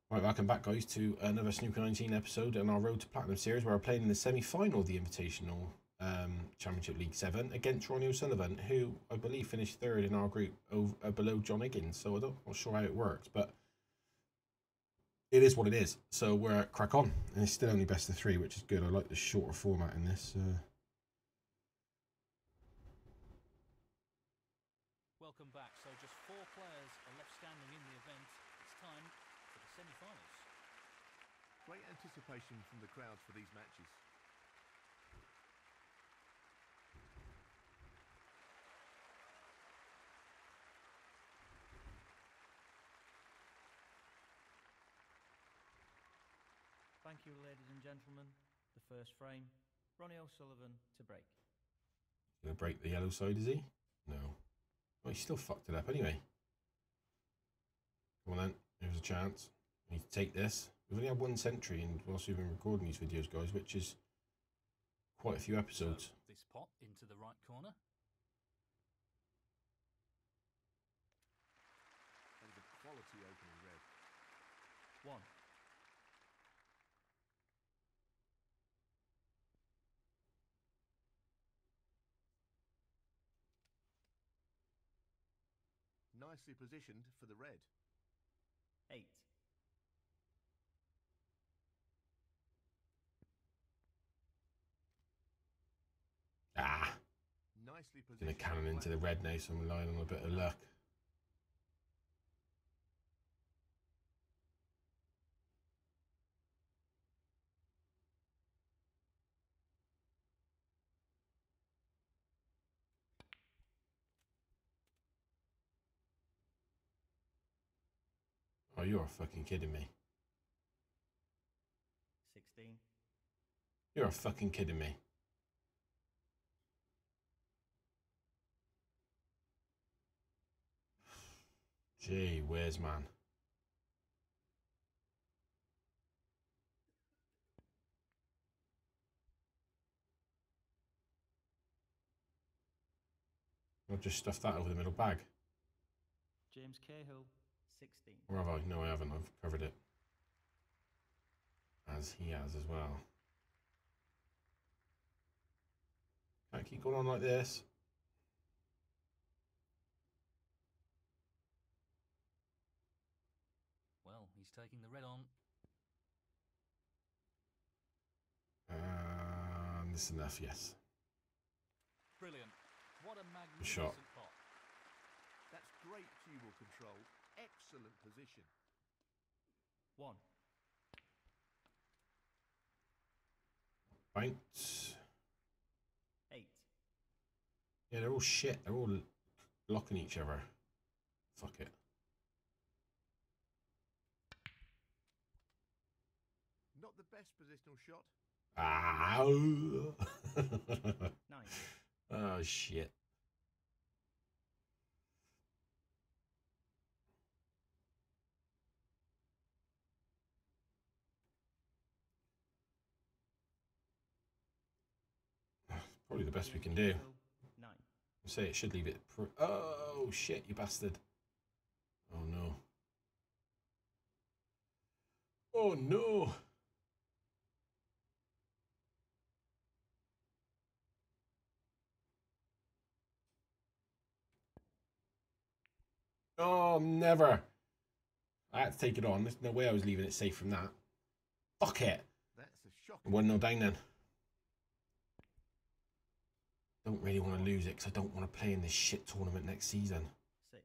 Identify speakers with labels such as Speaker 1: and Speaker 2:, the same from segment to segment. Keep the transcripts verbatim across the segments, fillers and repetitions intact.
Speaker 1: Right, welcome back, guys, to another Snooker nineteen episode on our Road to Platinum series, where we're playing in the semi-final of the Invitational um, Championship League seven against Ronnie O'Sullivan, who I believe finished third in our group over, uh, below John Higgins. So I don't, I'm not sure how it works, but it is what it is. So we're crack on, and it's still only best of three, which is good. I like the shorter format in this. Uh...
Speaker 2: Welcome back. So just four players are left standing in the event. It's time for the semi-finals.
Speaker 3: Great anticipation from the crowds for these matches.
Speaker 2: Thank you, ladies and gentlemen. The first frame, Ronnie O'Sullivan to break.
Speaker 1: Gonna break the yellow side, is he? No. Oh, he still fucked it up anyway. Come on then, here's a chance. We need to take this. We've only had one century, and whilst we've been recording these videos, guys, which is quite a few episodes.
Speaker 2: So, this pot into the right corner.
Speaker 3: And a quality opening red.
Speaker 2: One.
Speaker 3: Nicely positioned for the red.
Speaker 2: Eight.
Speaker 1: Ah!
Speaker 3: Nicely positioned.
Speaker 1: Gonna cannon into the red now, so I'm relying on a bit of luck. Oh, you're fucking kidding me.
Speaker 2: Sixteen.
Speaker 1: You're fucking kidding me. Gee whiz, man. I'll just stuff that over the middle bag.
Speaker 2: James Cahill, sixteen.
Speaker 1: Or have I? No, I haven't. I've covered it. As he has as well. Can't keep going on like this.
Speaker 2: Well, he's taking the red on.
Speaker 1: And this is enough, yes.
Speaker 2: Brilliant. What a magnificent
Speaker 1: Shot.
Speaker 2: pot.
Speaker 3: That's great cue control. Excellent position.
Speaker 2: One.
Speaker 1: Bounce.
Speaker 2: Eight.
Speaker 1: Yeah, they're all shit. They're all blocking each other. Fuck it.
Speaker 3: Not the best positional shot.
Speaker 1: Ow!
Speaker 2: Nine.
Speaker 1: Oh, shit. Probably the best we can do.
Speaker 2: Nine.
Speaker 1: Say it should leave it. Pro oh, shit, you bastard. Oh, no. Oh, no. Oh, never. I had to take it on. There's no way I was leaving it safe from that. Fuck it.
Speaker 3: That's a shock.
Speaker 1: one nil down then. Don't really want to lose it because I don't want to play in this shit tournament next season.
Speaker 2: Six.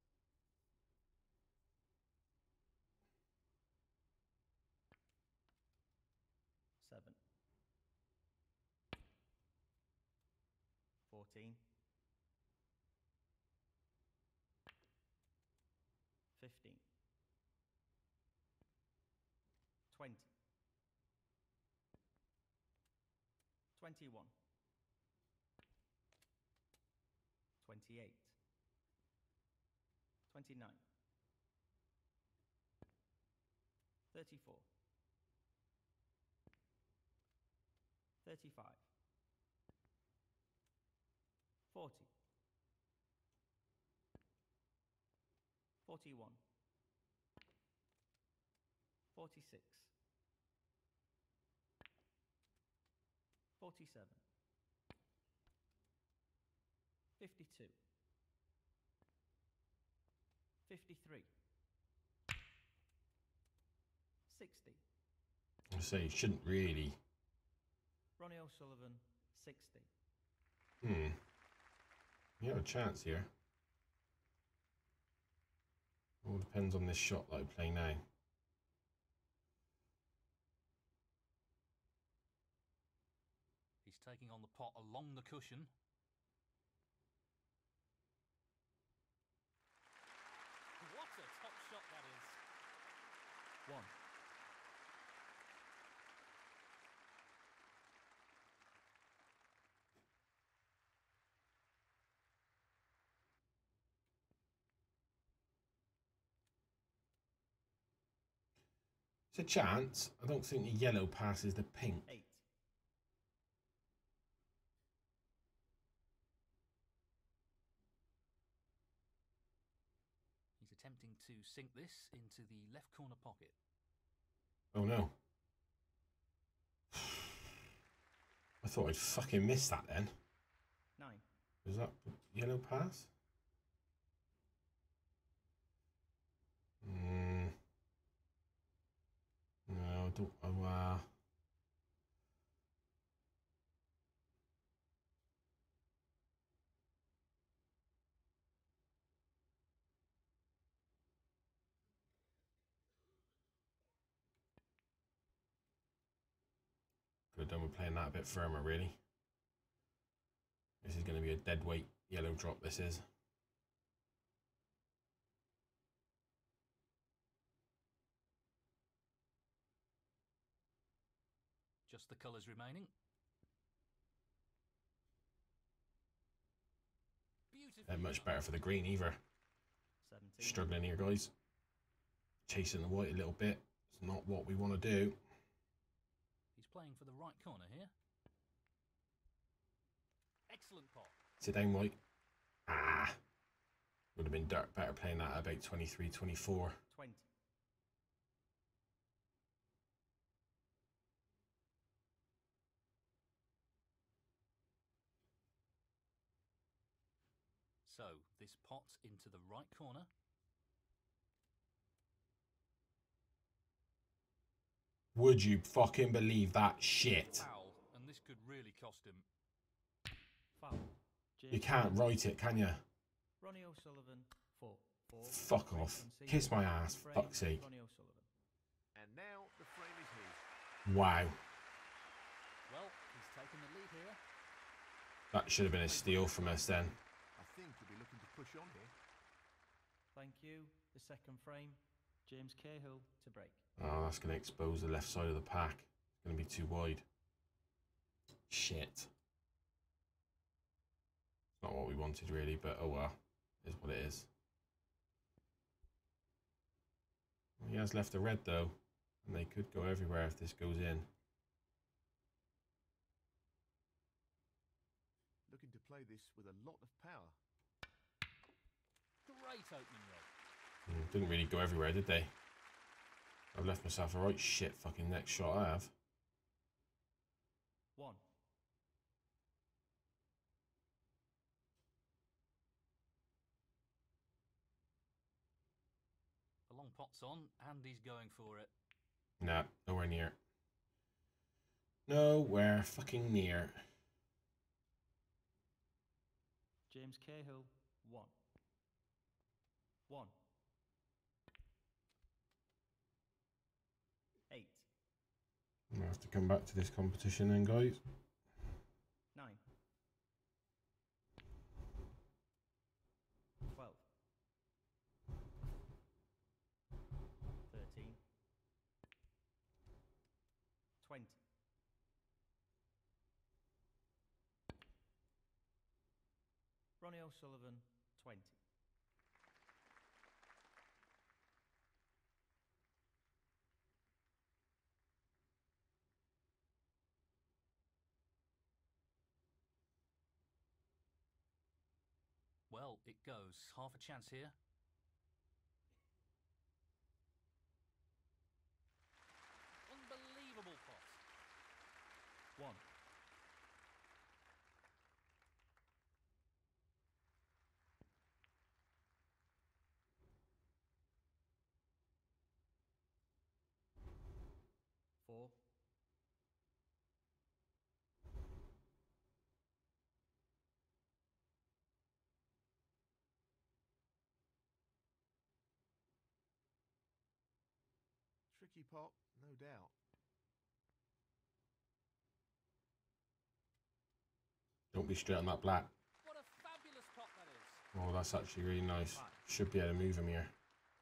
Speaker 2: Seven. Fourteen. Fifteen. Twenty. Twenty-one. Twenty-eight. Twenty-nine. Thirty-four. Thirty-five. Forty. Forty-one.
Speaker 4: forty-six. forty-seven. fifty-two. fifty-three. sixty.
Speaker 1: I say you shouldn't really.
Speaker 4: Ronnie O'Sullivan, sixty.
Speaker 1: Hmm. You have a chance here. All depends on this shot that I play now.
Speaker 2: He's taking on the pot along the cushion. What a top shot that is.
Speaker 4: One.
Speaker 1: It's a chance. I don't think the yellow passes the pink.
Speaker 4: Eight.
Speaker 2: He's attempting to sink this into the left corner pocket.
Speaker 1: Oh no. I thought I'd fucking missed that then.
Speaker 4: Nine.
Speaker 1: Was that yellow pass? Hmm. No, I don't. Oh, uh... Could have done with playing that a bit firmer, really. This is going to be a dead weight yellow drop, this is.
Speaker 2: Just the colours remaining. Beautiful.
Speaker 1: They're much better for the green either.
Speaker 4: seventeen.
Speaker 1: Struggling here, guys. Chasing the white a little bit. It's not what we want to do.
Speaker 2: He's playing for the right corner here. Excellent pot.
Speaker 1: Sit down, white. Ah. Would have been dirt better playing that at about twenty-three, twenty-four.
Speaker 4: twenty.
Speaker 2: So, this pot into the right corner.
Speaker 1: Would you fucking believe that shit?
Speaker 2: Foul, and this could really cost him.
Speaker 4: Foul.
Speaker 1: You can't write it, can you?
Speaker 4: Ronnie O'Sullivan, four. Four.
Speaker 1: Fuck
Speaker 4: Frame
Speaker 1: off.
Speaker 4: conceded.
Speaker 1: Kiss my ass,
Speaker 4: Frame,
Speaker 1: fuck's sake.
Speaker 4: Ronnie O'Sullivan.
Speaker 3: And now the frame is his.
Speaker 1: Wow.
Speaker 2: Well, he's taken the lead here.
Speaker 1: That should have been a steal from us then.
Speaker 3: I think he'll be looking to push on here.
Speaker 4: Thank you. The second frame, James Cahill to break.
Speaker 1: Oh, that's going to expose the left side of the pack. It's going to be too wide. Shit. It's not what we wanted really, but oh well. It is what it is. He has left a red though, and they could go everywhere if this goes in.
Speaker 3: Looking to play this with a lot of power.
Speaker 2: Great opening red.
Speaker 1: Mm, didn't really go everywhere, did they? I've left myself a right shit fucking next shot I have.
Speaker 4: One.
Speaker 2: The long pot's on, and he's going for it.
Speaker 1: Nah, nowhere near. Nowhere fucking near.
Speaker 4: James Cahill, one. One. Eight.
Speaker 1: I'm gonna have to come back to this competition then, guys.
Speaker 4: Nine. Twelve. Thirteen. Twenty. Ronnie O'Sullivan, twenty.
Speaker 2: Well, it goes. Half a chance here.
Speaker 3: tricky pot, no doubt.
Speaker 1: Don't be straight on that black.
Speaker 2: What a fabulous pot that is.
Speaker 1: Oh, that's actually really nice. Should be able to move him here.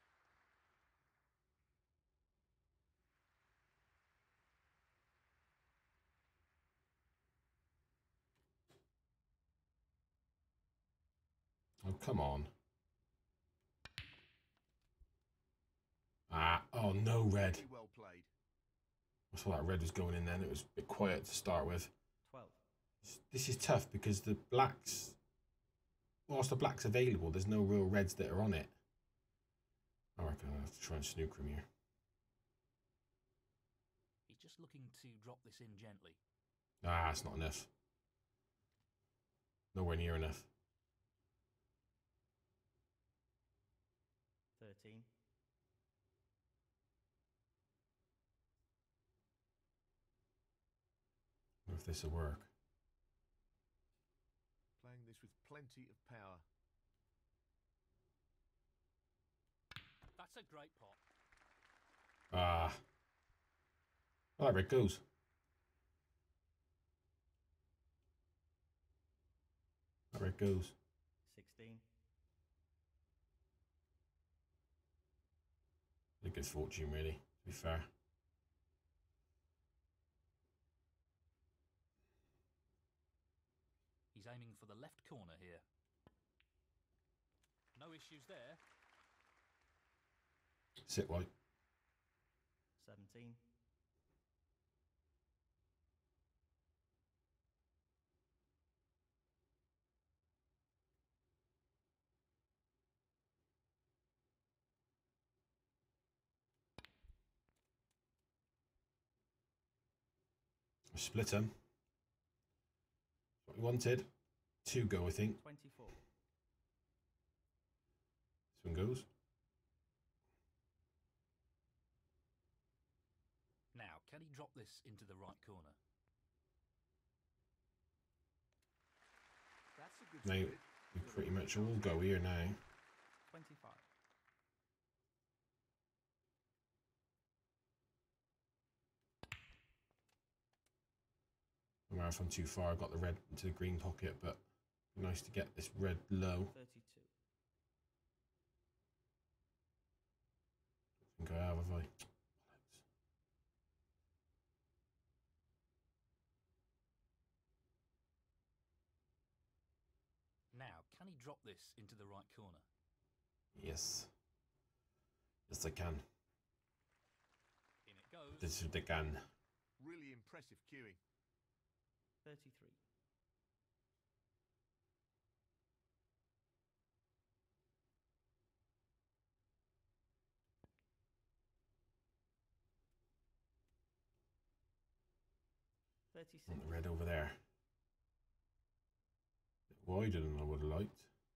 Speaker 1: Oh, come on. Ah, oh no, red.
Speaker 3: Very well played.
Speaker 1: I thought that red was going in then. It was a bit quiet to start with.
Speaker 4: twelve.
Speaker 1: This is tough because the blacks, whilst the black's available, there's no real reds that are on it. I reckon I'll have to try and snooker him here.
Speaker 2: He's just looking to drop this in gently.
Speaker 1: Ah, it's not enough. Nowhere near enough.
Speaker 4: thirteen.
Speaker 1: I wonder if this will work.
Speaker 3: Playing this with plenty of power.
Speaker 2: That's a great pot.
Speaker 1: Ah. I like where it goes. I like where it goes.
Speaker 4: sixteen.
Speaker 1: A good fortune, really, to be fair.
Speaker 2: He's aiming for the left corner here. No issues there.
Speaker 1: Sit white.
Speaker 4: seventeen.
Speaker 1: Split him. What we wanted. Two go, I think.
Speaker 4: twenty-four.
Speaker 1: This one goes.
Speaker 2: Now, can he drop this into the right corner?
Speaker 3: That's a good
Speaker 1: Now,
Speaker 3: split.
Speaker 1: we pretty much all go here now.
Speaker 4: twenty-five.
Speaker 1: Where if I'm too far, I got the red into the green pocket, but nice to get this red low.
Speaker 4: thirty-two.
Speaker 1: I think I have, have I?
Speaker 2: Now, can he drop this into the right corner?
Speaker 1: Yes. Yes, I can.
Speaker 2: In it goes.
Speaker 1: This is the can.
Speaker 3: Really impressive cueing.
Speaker 4: thirty-three. thirty-six.
Speaker 1: Want the red over there. Bit wider than I would have liked.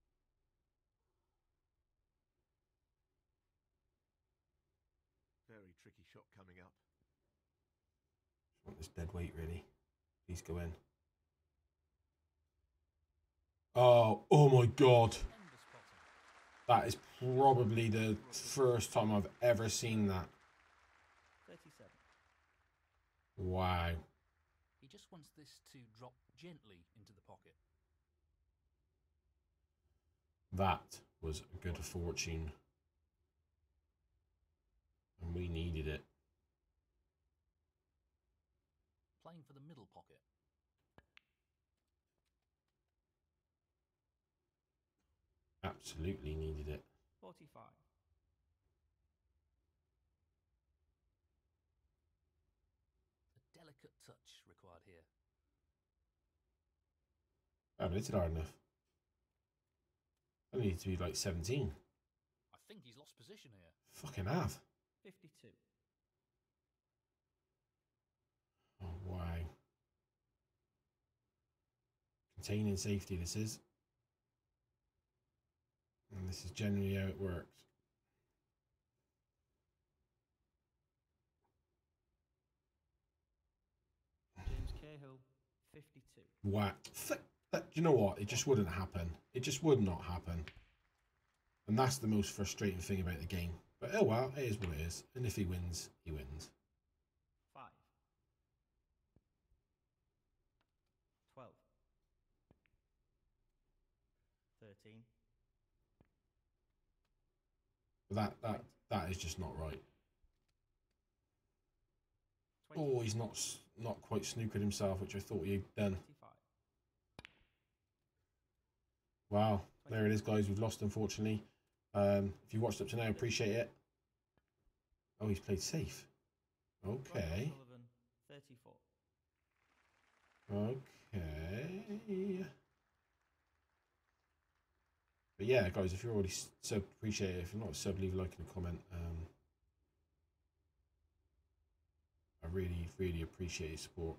Speaker 3: Very tricky shot coming up.
Speaker 1: Just want this dead weight, really. Please go in. Oh, oh my God.
Speaker 2: Tremendous potting.
Speaker 1: That is probably the first time I've ever seen that.
Speaker 4: thirty-seven.
Speaker 1: Wow.
Speaker 2: He just wants this to drop gently into the pocket.
Speaker 1: That was a good fortune. And we needed it.
Speaker 2: Playing for the middle pocket.
Speaker 1: Absolutely needed it.
Speaker 4: forty-five.
Speaker 2: A delicate touch required here.
Speaker 1: I haven't hit it hard enough. I need to be like seventeen.
Speaker 2: I think he's lost position here.
Speaker 1: Fucking have.
Speaker 4: fifty-two.
Speaker 1: Oh, wow. Containing safety, this is. And this is generally how it works.
Speaker 4: James Cahill. fifty-two.
Speaker 1: Wow. Th that, you know what? It just wouldn't happen. It just would not happen. And that's the most frustrating thing about the game. But oh well, it is what it is. And if he wins, he wins.
Speaker 4: Five. Twelve. Thirteen.
Speaker 1: But that that that is just not right.
Speaker 4: twenty.
Speaker 1: Oh, he's not not quite snookered himself, which I thought he'd done.
Speaker 4: twenty-five.
Speaker 1: Wow, there it is, guys. We've lost, unfortunately. Um, if you watched up to now, appreciate it. Oh, he's played safe. Okay.
Speaker 4: thirty-four.
Speaker 1: Okay. But yeah, guys, if you're already sub, appreciate it. If you're not a sub, leave a like and a comment. Um, I really, really appreciate your support.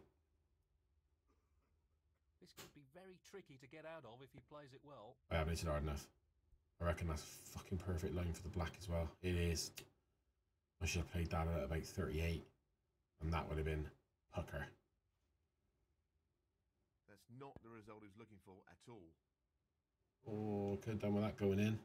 Speaker 2: This could be very tricky to get out of if he plays it well.
Speaker 1: I haven't hit it hard enough. I reckon that's a fucking perfect line for the black as well. It is. I should have played that at about thirty-eight, and that would have been pucker.
Speaker 3: That's not the result he was looking for at all.
Speaker 1: Oh, could have done with that going in.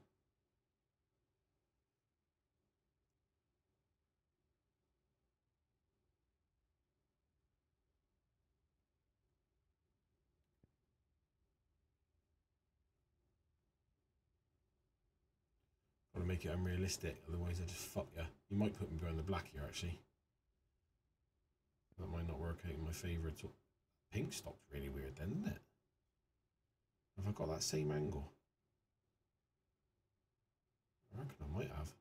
Speaker 1: Got to make it unrealistic, otherwise I just fuck you. You might put me behind the black here, actually. That might not work out in my favour at all. Pink stopped really weird then, didn't it? Have I got that same angle? I reckon I might have.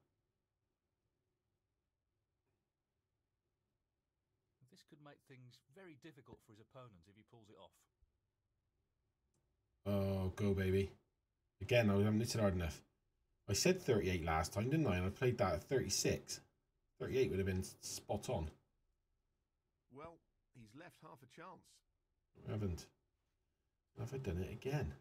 Speaker 2: This could make things very difficult for his opponent if he pulls it off.
Speaker 1: Oh, go baby. Again, I haven't hit it hard enough. I said thirty-eight last time, didn't I? And I played that at thirty-six. thirty-eight would have been spot on.
Speaker 3: Well, he's left half a chance.
Speaker 1: I haven't. Have I done it again?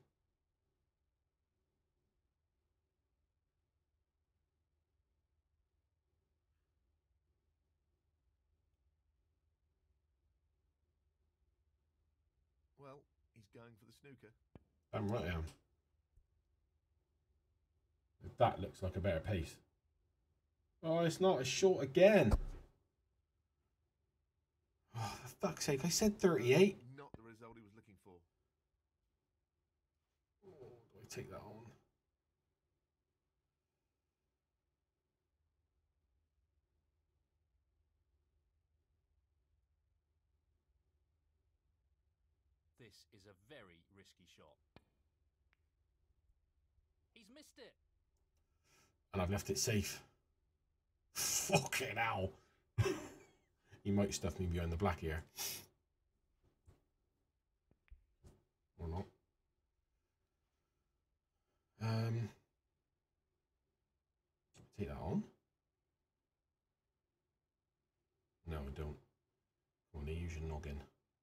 Speaker 3: Well, he's going for the snooker.
Speaker 1: I'm right, I am. That looks like a better pace. Oh, it's not. It's short again. Oh, for fuck's sake. I said thirty-eight.
Speaker 3: Not the result he was looking for.
Speaker 1: Oh, do I take that on?
Speaker 2: This is a very risky shot. He's missed it.
Speaker 1: And I've left it safe. Fucking hell. He might stuff me behind the black here. Or not. Um, take that on. No, I don't. I want to use your noggin.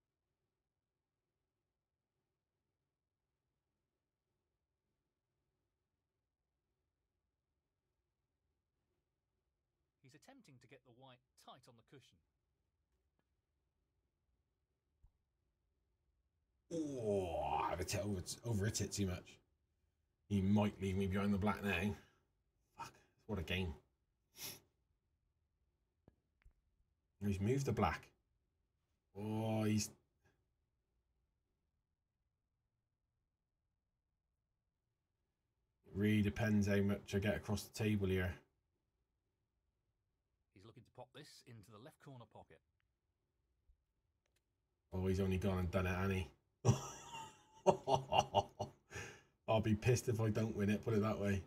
Speaker 2: He's attempting to get the white tight on the cushion.
Speaker 1: Oh, I've hit over, over hit it too much. He might leave me behind the black now. Fuck, what a game. He's moved the black. Oh, he's... It really depends how much I get across the table here.
Speaker 2: He's looking to pop this into the left corner pocket.
Speaker 1: Oh, he's only gone and done it, hasn't he? I'll be pissed if I don't win it, put it that way.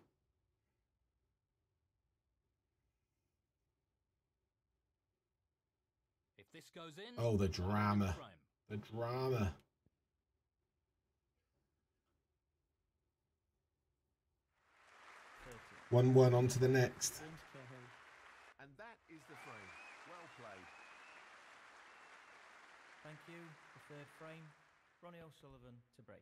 Speaker 2: If this goes in...
Speaker 1: Oh, the drama. The drama. one one on to the next.
Speaker 3: And that is the frame. Well played.
Speaker 4: Thank you. The third frame, Ronnie O'Sullivan to break.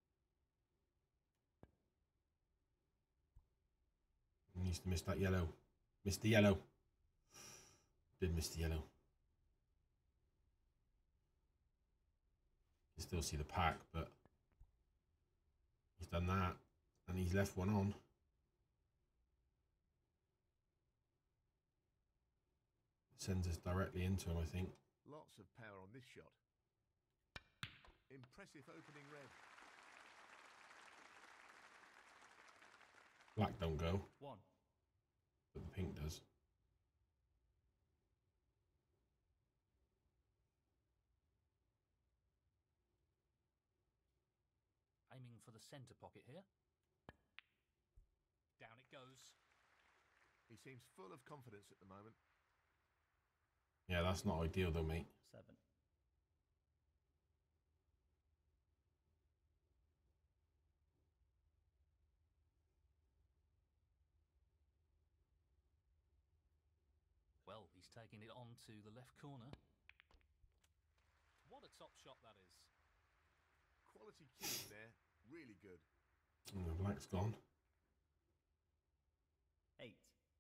Speaker 1: He needs to miss that yellow. Missed the yellow. Did miss the yellow. You still see the pack, but he's done that. And he's left one on. Sends us directly into him, I think.
Speaker 3: Lots of power on this shot. Impressive opening red.
Speaker 1: Black don't go,
Speaker 4: One.
Speaker 1: but the pink does.
Speaker 2: Aiming for the centre pocket here. Down it goes.
Speaker 3: He seems full of confidence at the moment.
Speaker 1: Yeah, that's not ideal though, mate.
Speaker 4: Seven.
Speaker 2: Well, he's taking it on to the left corner. What a top shot that is.
Speaker 3: Quality cueing there, really good.
Speaker 1: And the black's gone.
Speaker 4: Eight.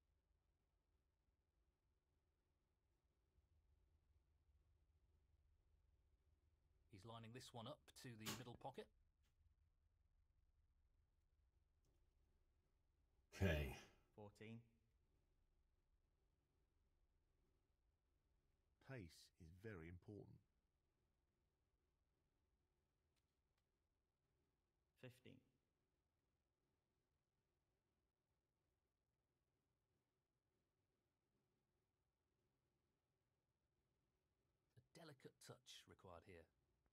Speaker 2: He's lining this one up to the middle pocket.
Speaker 1: Okay.
Speaker 4: Fourteen.
Speaker 3: Pace is very important.
Speaker 4: Fifteen.
Speaker 2: A delicate touch required here.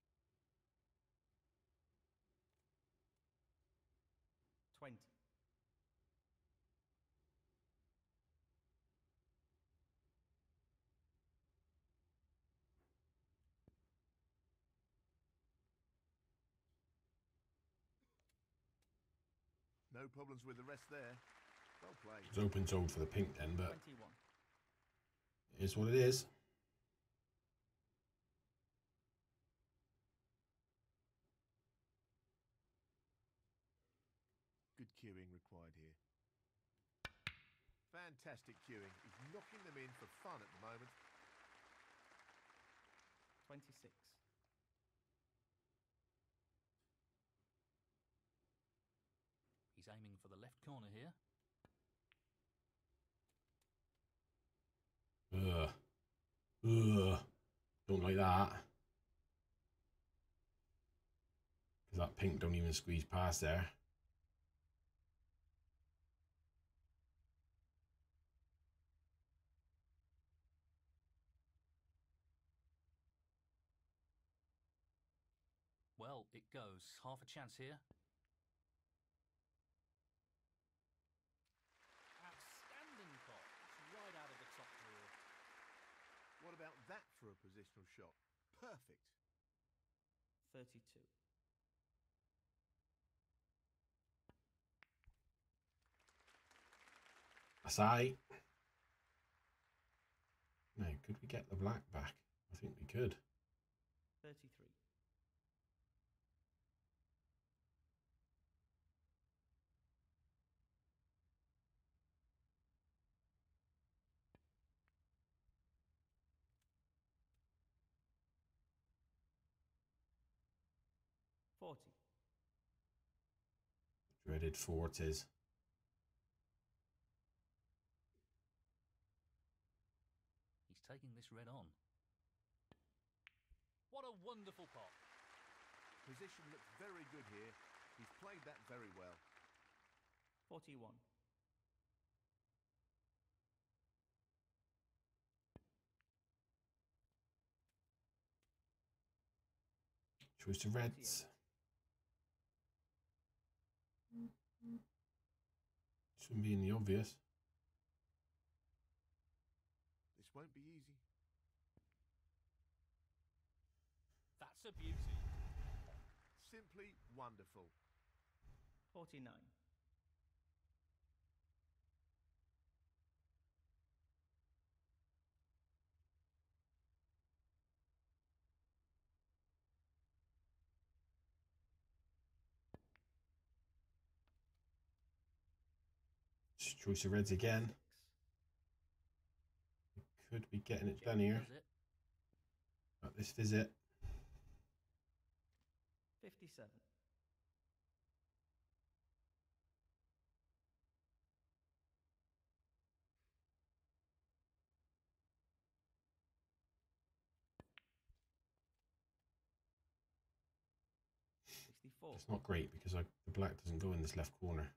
Speaker 4: Twenty.
Speaker 3: No problems with the rest there. Well played.
Speaker 1: It's open toed for the pink then, but
Speaker 4: Twenty-one.
Speaker 1: it is what it is.
Speaker 3: Good cueing required here. Fantastic cueing. He's knocking them in for fun at the moment.
Speaker 4: Twenty-six.
Speaker 2: He's aiming for the left corner here.
Speaker 1: Ugh. Ugh. Don't like that. Because that pink don't even squeeze past there.
Speaker 2: Well, it goes. Half a chance here. Outstanding pot. It's right out of the top drawer.
Speaker 3: What about that for a positional shot? Perfect.
Speaker 4: Thirty-two.
Speaker 1: That's aight. No, could we get the black back? I think we could.
Speaker 4: Thirty-three. Forty.
Speaker 1: Dreaded forties.
Speaker 2: He's taking this red on. What a wonderful pot.
Speaker 3: Position looks very good here. He's played that very well.
Speaker 4: Forty-one.
Speaker 1: Choice of reds. Shouldn't be in the obvious.
Speaker 3: This won't be easy.
Speaker 2: That's a beauty.
Speaker 3: Simply wonderful.
Speaker 4: Forty-nine.
Speaker 1: Choice of reds again.
Speaker 4: Six.
Speaker 1: could be getting it done
Speaker 2: James
Speaker 1: here
Speaker 2: does it.
Speaker 1: at this visit.
Speaker 4: fifty-seven. sixty-four.
Speaker 1: It's not great because I, the black doesn't go in this left corner.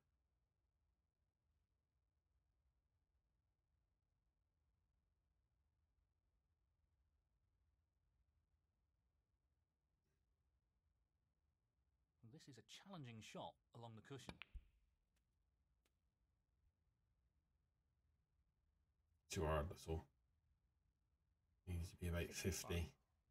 Speaker 2: Well, this is a challenging shot along the cushion.
Speaker 1: Too hard, that's all. Needs to be about fifty.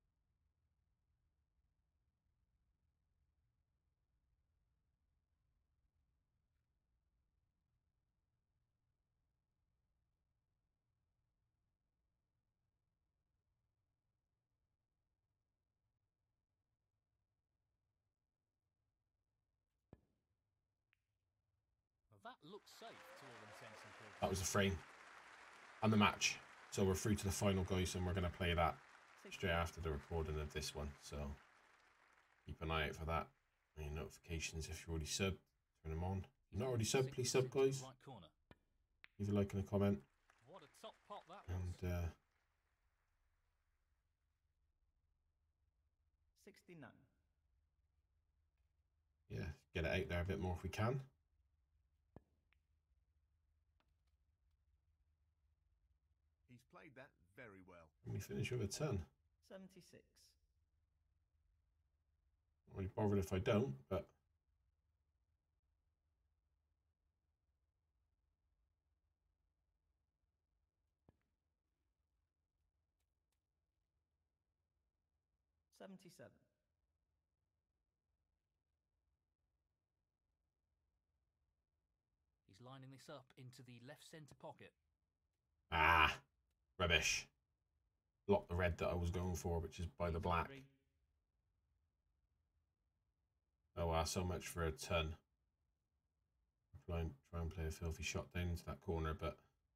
Speaker 2: Well, that looks safe to all intents and purposes.
Speaker 1: That was the frame and the match. So we're through to the final, guys, and we're going to play that straight after the recording of this one. So keep an eye out for that. Any notifications if you're already subbed, turn them on. If you're not already subbed, please sub, guys.
Speaker 2: Right corner.
Speaker 1: Leave a like and a comment.
Speaker 2: What a top pot that was.
Speaker 1: And uh,
Speaker 4: sixty-nine.
Speaker 1: yeah, get it out there a bit more if we can.
Speaker 3: He's played that very well.
Speaker 1: And we finish with a ten.
Speaker 4: seventy-six.
Speaker 1: Not really bothered if I don't, but
Speaker 4: seventy-seven.
Speaker 2: He's lining this up into the left centre pocket.
Speaker 1: ah, rubbish. Block the red that I was going for, which is by the black.
Speaker 4: eighty-three.
Speaker 1: Oh wow, so much for a ton. Try and, try and play a filthy shot down into that corner, but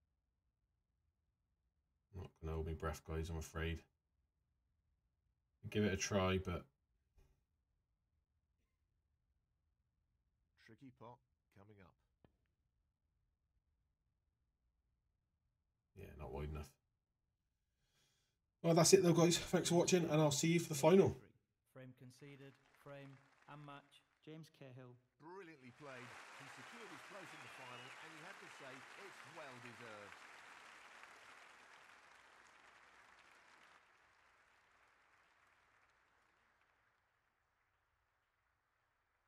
Speaker 1: I'm not going to hold my breath, guys, I'm afraid. Give it a try, but
Speaker 3: Tricky pot coming up.
Speaker 1: yeah, not wide enough. Well, that's it though, guys. Thanks for watching, and I'll see you for the final.
Speaker 4: Frame conceded, frame and match. James Cahill.
Speaker 3: Brilliantly played. He secured his place in the final, and you have to say it's well deserved.